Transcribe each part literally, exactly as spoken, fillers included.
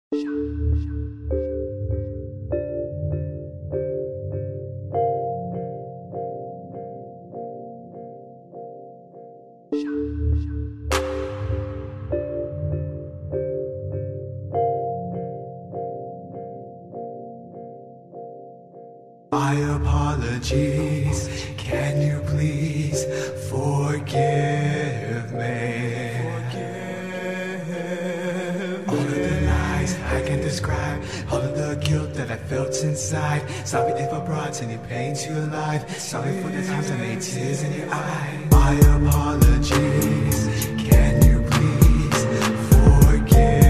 My apologies, can you please forgive me? Forgive all of the lies I can describe, all of the guilt that I felt inside. Sorry if I brought any pain to your life. Sorry for the times I made tears in your eyes. My apologies, can you please forgive?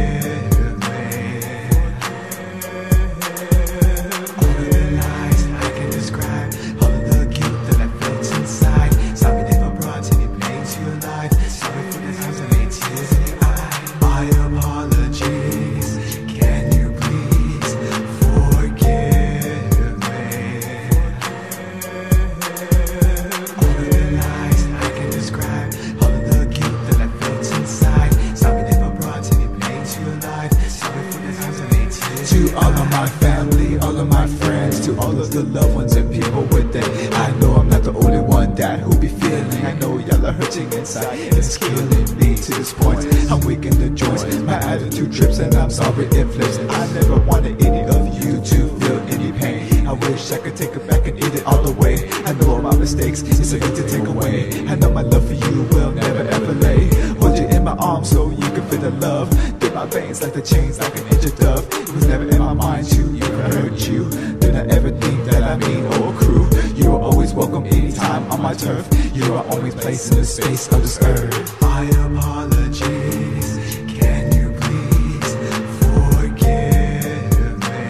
To all of my family, all of my friends, to all of the loved ones and people within, I know I'm not the only one that who be feeling. I know y'all are hurting inside, it's killing me to this point. I'm weak in the joints, my attitude trips and I'm sorry it flips. I never wanted any of you to feel any pain. I wish I could take it back and eat it all the way. I know all my mistakes, it's so easy to take away. I know my love for you will never ever lay. Hold you in my arms so you can feel the love. Dip my veins like the chains like an injured dove. It was never in my mind to even hurt you. Did I ever think that I mean or crew? You are always welcome anytime on my turf. You are always placed in the space of this earth. My apologies, can you please forgive me?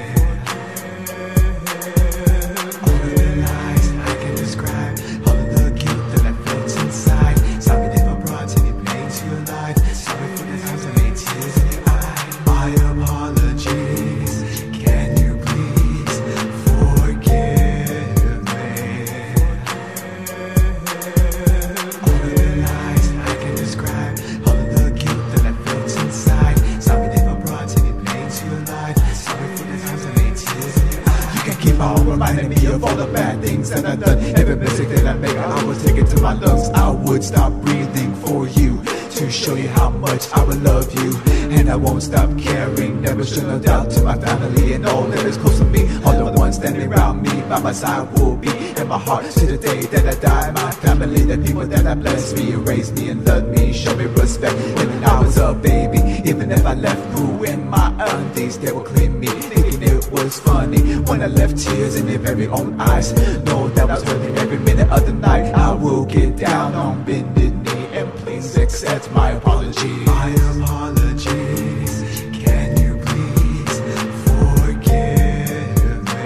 All of the lies I can describe, all of the guilt that I felt inside. Sorry if I brought any pain to your life. Sorry for the times I made tears in your eyes. My apologies, can you please forgive me? All of the lies I can describe, all of the guilt that I felt inside. Sorry if I brought any pain to your life. Sorry for the times I made tears in your eyes. You can keep on reminding me of all the bad things that I've done. Every mistake that I make, I would take it to my lungs. I would stop breathing for you, to show you how much I will love you. And I won't stop caring, never show no doubt to my family and all that is close to me. All the ones standing around me, by my side will be in my heart to the day that I die. My family, the people that I bless me, raised me and loved me, show me respect. Even I was a baby, even if I left poo in my undies, they will clean me, thinking it was funny when I left tears in their very own eyes. Know that I was hurting every minute of the night. I will get down on bended knee and please accept my apology. My apologies, can you please forgive me?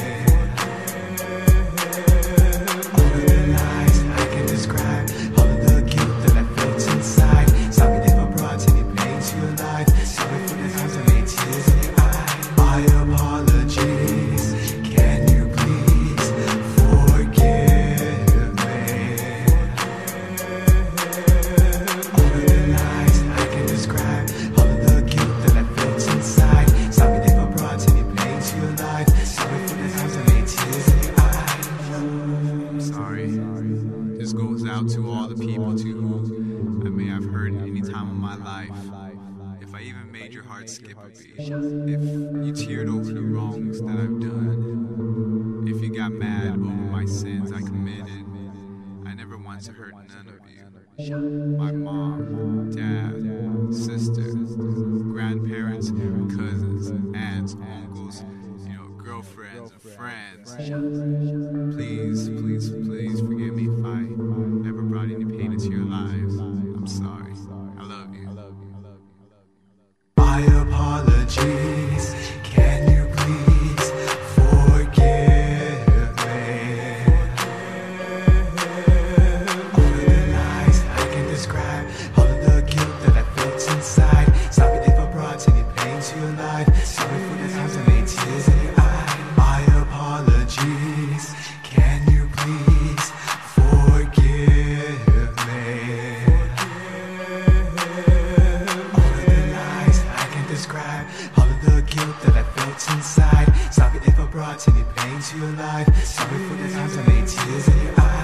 All of the lies I can describe, all of the guilt that I felt inside. Sorry if I brought any pain to your life. Sorry for the times I made tears in your eyes. My apologies, can you please forgive me? All of the lies I can describe, all of the guilt that I felt inside. Sorry if I brought any pain to your life. Sorry for the times I made tears in your eyes. I'm sorry. This goes out to all the people to whom I may have hurt at any time of my life. If I even made your heart skip a beat. If you teared over the wrongs that I've done. If you got mad over my sins I committed. I never wanted to hurt none of you. My mom, dad, sister, grandparents, cousins, aunts, uncles, you know, girlfriends and friends. Please, please, please forgive me if I ever brought any pain into your lives. I'm sorry. I love you. My apologies, can you please forgive me? All of the lies I can describe, all of the guilt that I felt inside. Sorry if I brought any pain to your life. Sorry for the times I made tears in your eyes. My apologies, can you please forgive me? all of the guilt that I felt inside. Sorry if I brought any pain to your life. Sorry for the times I made tears in your eyes.